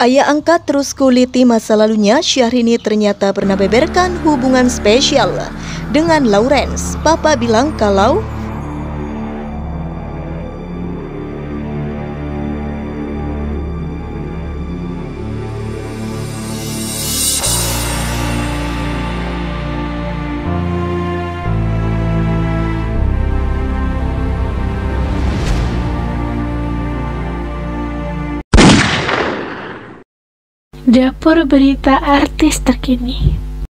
Ayah angkat terus kuliti masa lalunya. Syahrini ternyata pernah beberkan hubungan spesial dengan Lawrence. Papa bilang kalau Dapur berita artis terkini.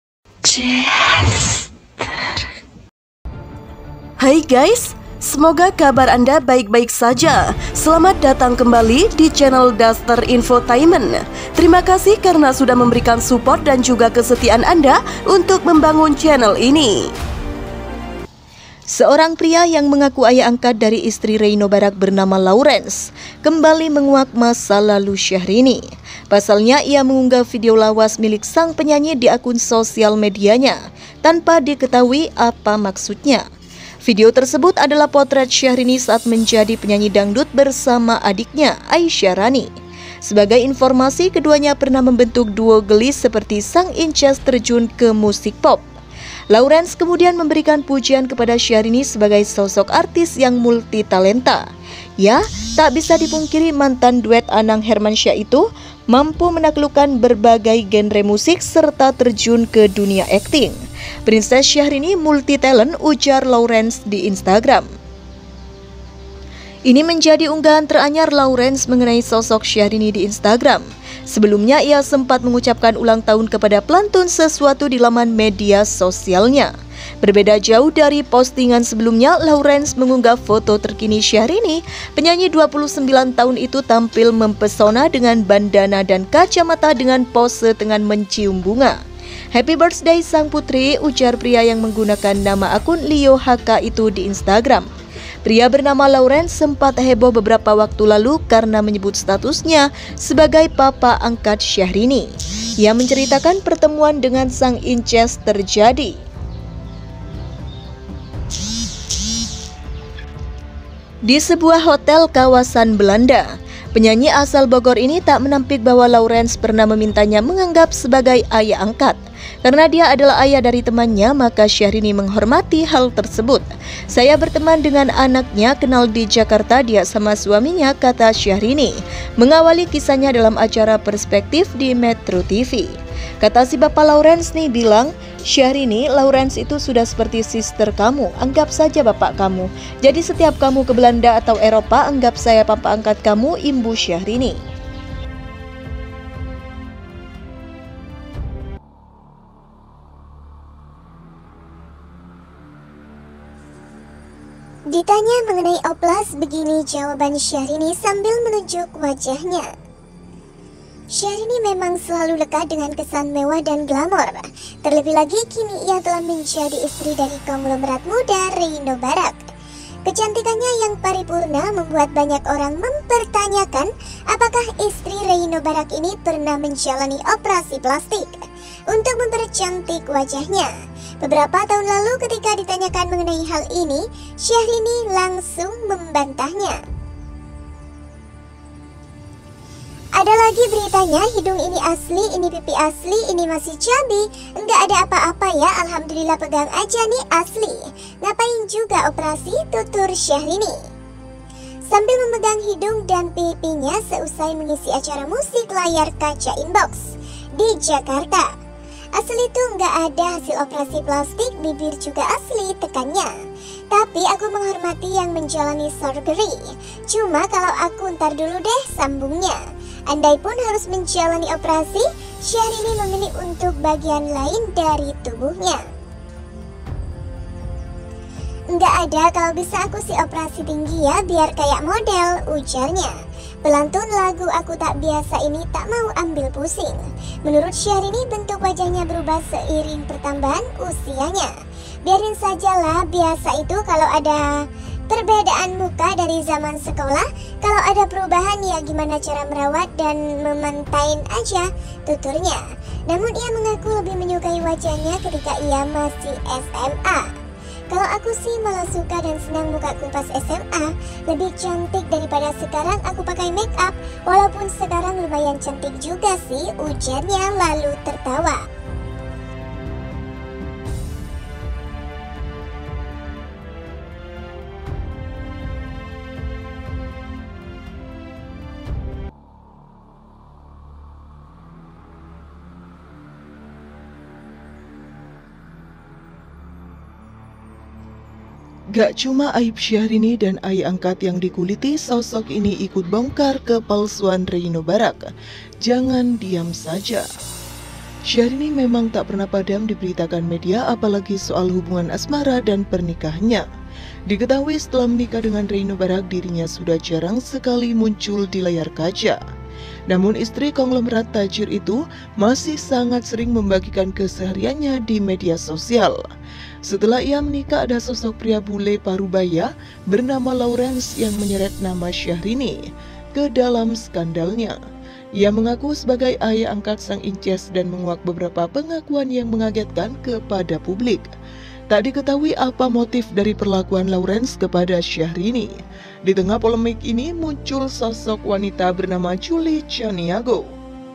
Hai guys, semoga kabar Anda baik-baik saja. Selamat datang kembali di channel Daster Infotainment. Terima kasih karena sudah memberikan support dan juga kesetiaan Anda untuk membangun channel ini. Seorang pria yang mengaku ayah angkat dari istri Reino Barak bernama Lawrence kembali menguak masa lalu Syahrini. Pasalnya ia mengunggah video lawas milik sang penyanyi di akun sosial medianya tanpa diketahui apa maksudnya. Video tersebut adalah potret Syahrini saat menjadi penyanyi dangdut bersama adiknya Aisyah Rani. Sebagai informasi, keduanya pernah membentuk duo gelis seperti sang Incas terjun ke musik pop. Lawrence kemudian memberikan pujian kepada Syahrini sebagai sosok artis yang multitalenta. Ya, tak bisa dipungkiri mantan duet Anang Hermansyah itu mampu menaklukkan berbagai genre musik serta terjun ke dunia akting. Princess Syahrini multi-talent, ujar Lawrence di Instagram. Ini menjadi unggahan teranyar Lawrence mengenai sosok Syahrini di Instagram. Sebelumnya ia sempat mengucapkan ulang tahun kepada pelantun sesuatu di laman media sosialnya. Berbeda jauh dari postingan sebelumnya, Lawrence mengunggah foto terkini Syahrini. Penyanyi 29 tahun itu tampil mempesona dengan bandana dan kacamata dengan pose dengan mencium bunga. Happy birthday sang putri, ujar pria yang menggunakan nama akun Leo HK itu di Instagram. Pria bernama Lawrence sempat heboh beberapa waktu lalu karena menyebut statusnya sebagai papa angkat Syahrini. Ia menceritakan pertemuan dengan sang Incas terjadi di sebuah hotel kawasan Belanda. Penyanyi asal Bogor ini tak menampik bahwa Lawrence pernah memintanya menganggap sebagai ayah angkat. Karena dia adalah ayah dari temannya, maka Syahrini menghormati hal tersebut. Saya berteman dengan anaknya, kenal di Jakarta, dia sama suaminya, kata Syahrini, mengawali kisahnya dalam acara Perspektif di Metro TV. Kata si bapak Lawrence nih bilang, Syahrini, Lawrence itu sudah seperti sister kamu, anggap saja bapak kamu. Jadi setiap kamu ke Belanda atau Eropa, anggap saya papa angkat kamu, imbu Syahrini. Ditanya mengenai oplas, begini jawaban Syahrini sambil menunjuk wajahnya. Syahrini memang selalu lekat dengan kesan mewah dan glamor. Terlebih lagi kini ia telah menjadi istri dari konglomerat muda Reino Barak. Kecantikannya yang paripurna membuat banyak orang mempertanyakan apakah istri Reino Barak ini pernah menjalani operasi plastik untuk mempercantik wajahnya. Beberapa tahun lalu ketika ditanyakan mengenai hal ini, Syahrini langsung membantahnya. Ada lagi beritanya, hidung ini asli, ini pipi asli, ini masih cabi. Enggak ada apa-apa ya, alhamdulillah pegang aja nih asli. Ngapain juga operasi, tutur Syahrini sambil memegang hidung dan pipinya seusai mengisi acara musik layar kaca inbox di Jakarta. Asli tuh nggak ada hasil operasi plastik, bibir juga asli, tekannya. Tapi aku menghormati yang menjalani surgery. Cuma kalau aku ntar dulu deh, sambungnya. Andai pun harus menjalani operasi, Syahrini memilih untuk bagian lain dari tubuhnya. Nggak ada, kalau bisa aku sih operasi tinggi ya, biar kayak model, ujarnya. Pelantun lagu Aku Tak Biasa ini tak mau ambil pusing. Menurut Syahrini, bentuk wajahnya berubah seiring pertambahan usianya. Biarin sajalah, biasa itu kalau ada perbedaan muka dari zaman sekolah. Kalau ada perubahan ya gimana cara merawat dan memantain aja, tuturnya. Namun ia mengaku lebih menyukai wajahnya ketika ia masih SMA. Kalau aku sih malah suka dan senang mukaku pas SMA. Lebih cantik daripada sekarang aku pakai make up. Walaupun sekarang lumayan cantik juga sih, ujarnya lalu tertawa. Gak cuma aib Syahrini dan ayah angkat yang dikuliti, sosok ini ikut bongkar kepalsuan Reino Barak. Jangan diam saja. Syahrini memang tak pernah padam diberitakan media, apalagi soal hubungan asmara dan pernikahannya. Diketahui setelah menikah dengan Reino Barak, dirinya sudah jarang sekali muncul di layar kaca. Namun istri konglomerat tajir itu masih sangat sering membagikan kesehariannya di media sosial. Setelah ia menikah, ada sosok pria bule parubaya bernama Lawrence yang menyeret nama Syahrini ke dalam skandalnya. Ia mengaku sebagai ayah angkat sang Inces dan menguak beberapa pengakuan yang mengagetkan kepada publik. Tak diketahui apa motif dari perlakuan Lawrence kepada Syahrini. Di tengah polemik ini muncul sosok wanita bernama Julie Chaniago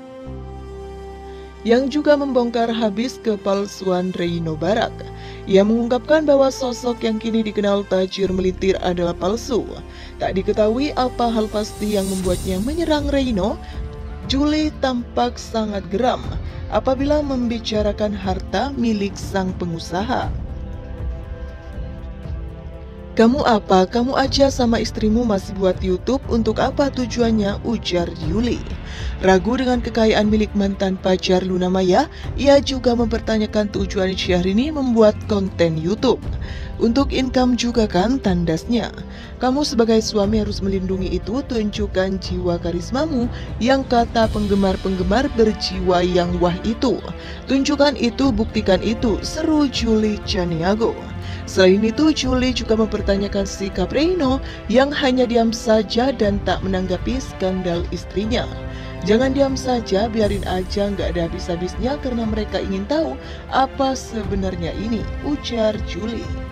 yang juga membongkar habis kepalsuan Reino Barak. Ia mengungkapkan bahwa sosok yang kini dikenal tajir melintir adalah palsu. Tak diketahui apa hal pasti yang membuatnya menyerang Reino. Julie tampak sangat geram apabila membicarakan harta milik sang pengusaha. "Kamu apa? Kamu aja sama istrimu masih buat YouTube, untuk apa tujuannya?" ujar Julie. Ragu dengan kekayaan milik mantan pacar Luna Maya, ia juga mempertanyakan tujuan Syahrini membuat konten YouTube. "Untuk income juga kan?" tandasnya. "Kamu sebagai suami harus melindungi itu, tunjukkan jiwa karismamu yang kata penggemar-penggemar berjiwa yang wah itu. Tunjukkan itu, buktikan itu," seru Julie Chaniago. Selain itu, Julie juga mempertanyakan sikap Reino yang hanya diam saja dan tak menanggapi skandal istrinya. "Jangan diam saja, biarin aja, nggak ada habis-habisnya karena mereka ingin tahu apa sebenarnya ini," ujar Julie.